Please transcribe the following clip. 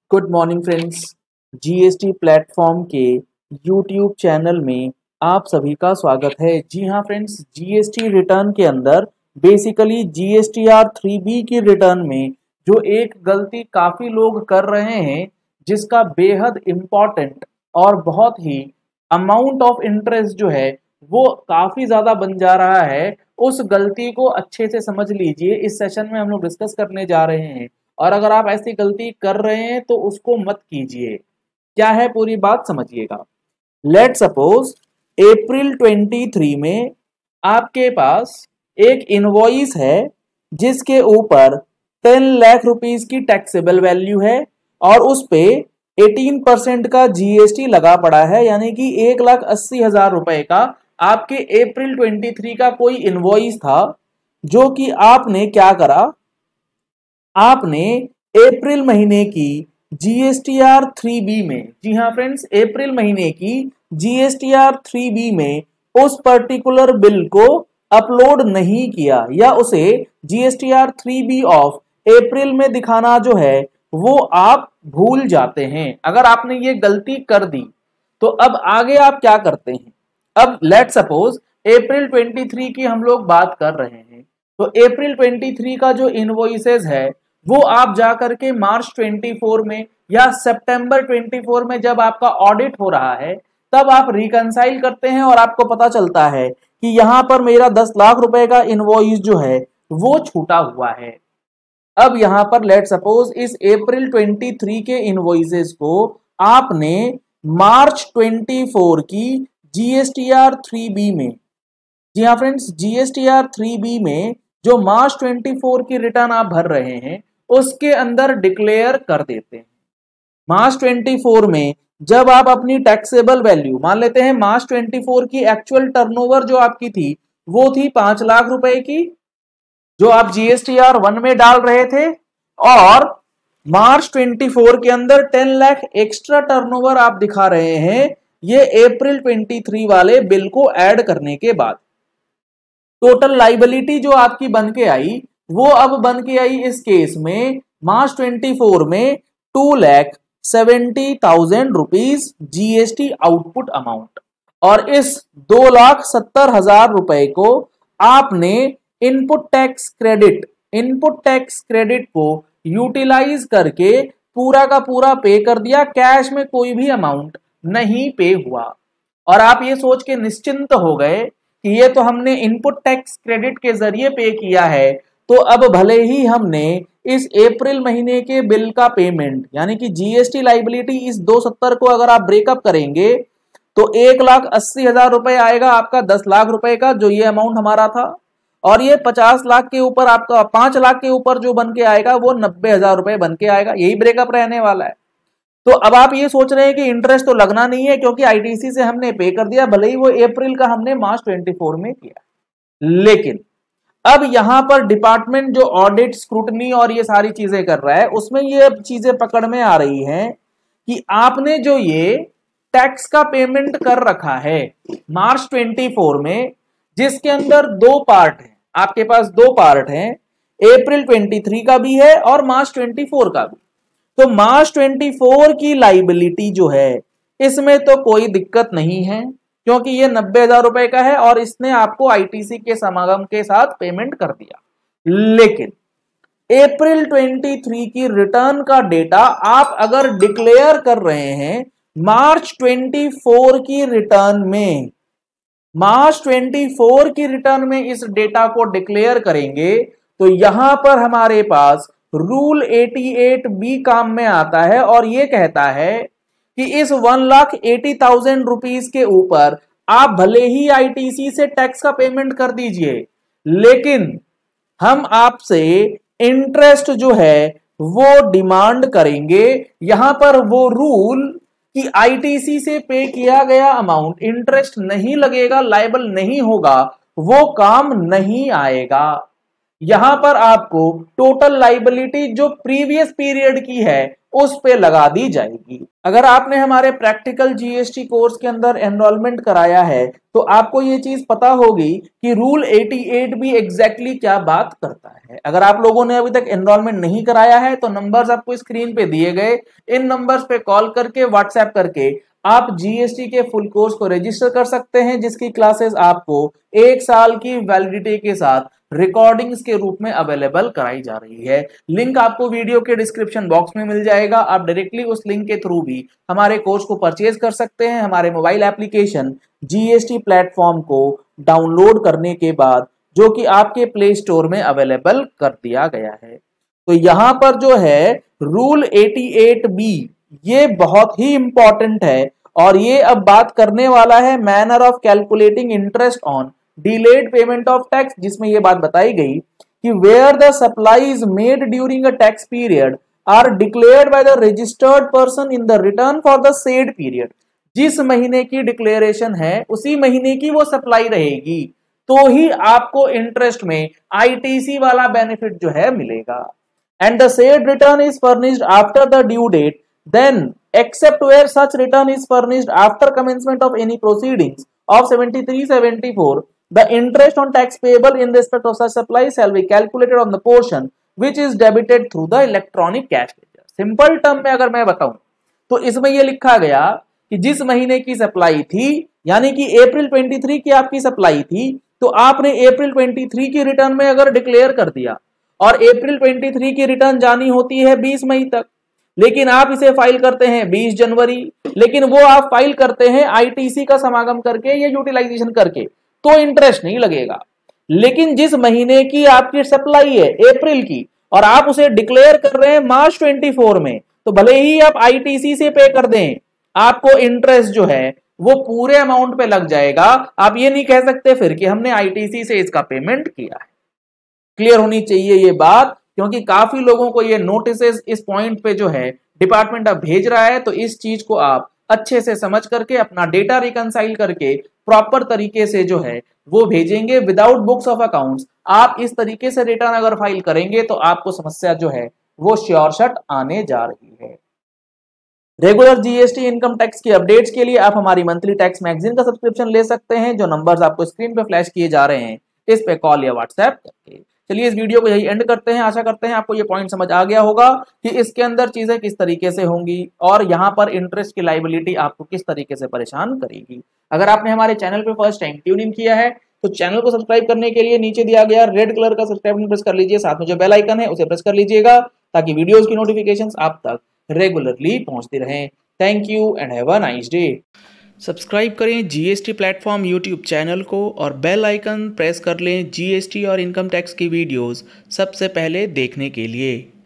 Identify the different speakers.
Speaker 1: Good morning friends. GST platform के YouTube channel में आप सभी का स्वागत है। जी हाँ फ्रेंड्स, जीएसटी रिटर्न के अंदर बेसिकली जीएसटीआर 3B की रिटर्न में जो एक गलती काफ़ी लोग कर रहे हैं, जिसका बेहद इम्पॉर्टेंट और बहुत ही अमाउंट ऑफ इंटरेस्ट जो है वो काफ़ी ज़्यादा बन जा रहा है, उस गलती को अच्छे से समझ लीजिए। इस सेशन में हम लोग डिस्कस करने जा रहे हैं और अगर आप ऐसी गलती कर रहे हैं तो उसको मत कीजिए। क्या है पूरी बात समझिएगा। लेट सपोज अप्रैल 23 में आपके पास एक इनवॉइस है जिसके ऊपर 10 लाख रुपीस की टैक्सेबल वैल्यू है और उस पे 18% का जीएसटी लगा पड़ा है, यानी कि 1,80,000 रुपए का आपके अप्रैल 23 का कोई इनवॉइस था, जो कि आपने क्या करा, आपने अप्रैल महीने की जीएसटीआर 3B में, जी हाँ फ्रेंड्स, अप्रैल महीने की जीएसटीआर 3B में उस पर्टिकुलर बिल को अपलोड नहीं किया या उसे जीएसटीआर 3B ऑफ अप्रैल में दिखाना जो है वो आप भूल जाते हैं। अगर आपने ये गलती कर दी तो अब आगे आप क्या करते हैं। अब लेट सपोज अप्रैल 23 की हम लोग बात कर रहे हैं, तो अप्रैल 23 का जो इनवॉइसेस है वो आप जाकर के मार्च 24 में या सितंबर 24 में जब आपका ऑडिट हो रहा है तब आप रिकंसाइल करते हैं और आपको पता चलता है कि यहां पर मेरा 10 लाख रुपए का इनवॉइस जो है वो छूटा हुआ है। अब यहां पर लेट सपोज इस अप्रैल 23 के इनवॉइसेस को आपने मार्च 24 की जीएसटीआर 3B में, जी हाँ फ्रेंड्स, जीएसटीआर 3B में जो मार्च 24 की रिटर्न आप भर रहे हैं उसके अंदर डिक्लेयर कर देते हैं। मार्च 24 में जब आप अपनी टैक्सेबल वैल्यू, मान लेते हैं मार्च 24 की एक्चुअल टर्नओवर जो आपकी थी वो थी 5 लाख रुपए की, जो आप जीएसटीआर 1 में डाल रहे थे, और मार्च 24 के अंदर 10 लाख एक्स्ट्रा टर्नओवर आप दिखा रहे हैं ये अप्रैल 23 वाले बिल को ऐड करने के बाद। टोटल लाइबिलिटी जो आपकी बन के आई वो अब बन के आई इस केस में मार्च 24 में 2,70,000 रुपीज जीएसटी आउटपुट अमाउंट, और इस 2,70,000 रुपए को आपने इनपुट टैक्स क्रेडिट को यूटिलाइज करके पूरा का पूरा पे कर दिया। कैश में कोई भी अमाउंट नहीं पे हुआ और आप ये सोच के निश्चिंत हो गए कि ये तो हमने इनपुट टैक्स क्रेडिट के जरिए पे किया है, तो अब भले ही हमने इस अप्रैल महीने के बिल का पेमेंट यानी कि जीएसटी लाइबिलिटी इस 270 को अगर आप ब्रेकअप करेंगे तो 1,80,000 रुपए आएगा आपका 10 लाख रुपए का, जो ये अमाउंट हमारा था, और ये 50 लाख के ऊपर आपका 5 लाख के ऊपर जो बन के आएगा वो 90,000 रुपए बन के आएगा। यही ब्रेकअप रहने वाला है। तो अब आप ये सोच रहे हैं कि इंटरेस्ट तो लगना नहीं है क्योंकि आईटीसी से हमने पे कर दिया, भले ही वो अप्रैल का हमने मार्च 24 में किया। लेकिन अब यहां पर डिपार्टमेंट जो ऑडिट, स्क्रूटनी और ये सारी चीजें कर रहा है उसमें ये चीजें पकड़ में आ रही हैं कि आपने जो ये टैक्स का पेमेंट कर रखा है मार्च 24 में, जिसके अंदर दो पार्ट है, आपके पास दो पार्ट हैं, अप्रैल 23 का भी है और मार्च 24 का भी। तो मार्च 24 की लाइबिलिटी जो है इसमें तो कोई दिक्कत नहीं है क्योंकि ये 90,000 रुपए का है और इसने आपको आईटीसी के समागम के साथ पेमेंट कर दिया। लेकिन अप्रैल 23 की रिटर्न का डेटा आप अगर डिक्लेयर कर रहे हैं मार्च 24 की रिटर्न में, मार्च 24 की रिटर्न में इस डेटा को डिक्लेयर करेंगे तो यहां पर हमारे पास रूल 88B काम में आता है और यह कहता है कि इस 1,80,000 रुपीज के ऊपर आप भले ही आईटीसी से टैक्स का पेमेंट कर दीजिए, लेकिन हम आपसे इंटरेस्ट जो है वो डिमांड करेंगे। यहां पर वो रूल कि आईटीसी से पे किया गया अमाउंट इंटरेस्ट नहीं लगेगा, लायबल नहीं होगा, वो काम नहीं आएगा। यहां पर आपको टोटल लाइबिलिटी जो प्रीवियस पीरियड की है उस पे लगा दी जाएगी। अगर आपने हमारे प्रैक्टिकल जीएसटी कोर्स के अंदर एनरोलमेंट कराया है तो आपको ये चीज पता होगी कि रूल 88 भी एग्जैक्टली क्या बात करता है। अगर आप लोगों ने अभी तक एनरोलमेंट नहीं कराया है तो नंबर्स आपको स्क्रीन पे दिए गए, इन नंबर्स पे कॉल करके व्हाट्सएप करके आप जीएसटी के फुल कोर्स को रजिस्टर कर सकते हैं, जिसकी क्लासेस आपको 1 साल की वैलिडिटी के साथ रिकॉर्डिंग्स के रूप में अवेलेबल कराई जा रही है। लिंक आपको वीडियो के डिस्क्रिप्शन बॉक्स में मिल जाएगा। आप डायरेक्टली उस लिंक के थ्रू भी हमारे कोर्स को परचेज कर सकते हैं। हमारे मोबाइल एप्लीकेशन जीएसटी प्लेटफॉर्म को डाउनलोड करने के बाद, जो कि आपके प्ले स्टोर में अवेलेबल कर दिया गया है। तो यहां पर जो है रूल 88B ये बहुत ही इंपॉर्टेंट है और ये अब बात करने वाला है manner of calculating interest on delayed payment of tax, जिसमें ये बात बताई गई कि where the supply is made during a tax period are declared by the registered person in the return for the said period. जिस महीने की declaration है उसी महीने की वो सप्लाई रहेगी, तो ही आपको इंटरेस्ट में आईटीसी वाला बेनिफिट जो है मिलेगा। And the said return is furnished after the due date, then except where such return is furnished after commencement of any proceedings of 73-74, the interest on tax payable in respect of such supply shall be calculated on the portion which is debited through the electronic cash ledger। Simple term में अगर मैं बताऊं तो इसमें यह लिखा गया कि जिस महीने की सप्लाई थी, यानी कि अप्रैल 23 की आपकी सप्लाई थी, तो आपने अप्रैल 23 की रिटर्न में अगर डिक्लेयर कर दिया और अप्रैल 23 की रिटर्न जानी होती है 20 मई तक, लेकिन आप इसे फाइल करते हैं 20 जनवरी, लेकिन वो आप फाइल करते हैं आईटीसी का समागम करके या यूटिलाइजेशन करके, तो इंटरेस्ट नहीं लगेगा। लेकिन जिस महीने की आपकी सप्लाई है अप्रैल की और आप उसे डिक्लेयर कर रहे हैं मार्च 24 में, तो भले ही आप आईटीसी से पे कर दें, आपको इंटरेस्ट जो है वो पूरे अमाउंट पे लग जाएगा। आप ये नहीं कह सकते फिर कि हमने आईटीसी से इसका पेमेंट किया है। क्लियर होनी चाहिए ये बात, क्योंकि काफी लोगों को ये नोटिस इस पॉइंट पे जो है डिपार्टमेंट अब भेज रहा है, तो इस चीज को आप अच्छे से समझ करके अपना डेटा रिकंसाइल करके प्रॉपर तरीके से जो है वो भेजेंगे विदाउट बुक्स ऑफ अकाउंट्स। आप इस तरीके से रिटर्न अगर फाइल करेंगे तो आपको समस्या जो है वो श्योर शट आने जा रही है। रेगुलर जीएसटी इनकम टैक्स की अपडेट्स के लिए आप हमारी मंथली टैक्स मैगजीन का सब्सक्रिप्शन ले सकते हैं, जो नंबर्स आपको स्क्रीन पे फ्लैश किए जा रहे हैं, इस पे कॉल या व्हाट्सएप करके। चलिए इस वीडियो को यही एंड करते हैं। आशा करते हैं आपको ये पॉइंट समझ आ गया होगा कि इसके अंदर चीजें किस तरीके से होंगी और यहाँ पर इंटरेस्ट की लायबिलिटी आपको किस तरीके से परेशान करेगी। अगर आपने हमारे चैनल पे फर्स्ट टाइम ट्यून इन किया है तो चैनल को सब्सक्राइब करने के लिए नीचे दिया गया रेड कलर का सब्सक्राइब बटन प्रेस कर लीजिए, साथ में जो बेल आइकन है उसे प्रेस कर लीजिएगा ताकि वीडियोज की नोटिफिकेशन आप तक रेगुलरली पहुंचती रहें। Thank you and have a nice day. Subscribe करें जीएसटी प्लेटफॉर्म यूट्यूब चैनल को और बेल आइकन प्रेस कर लें जीएसटी और इनकम टैक्स की वीडियोस सबसे पहले देखने के लिए।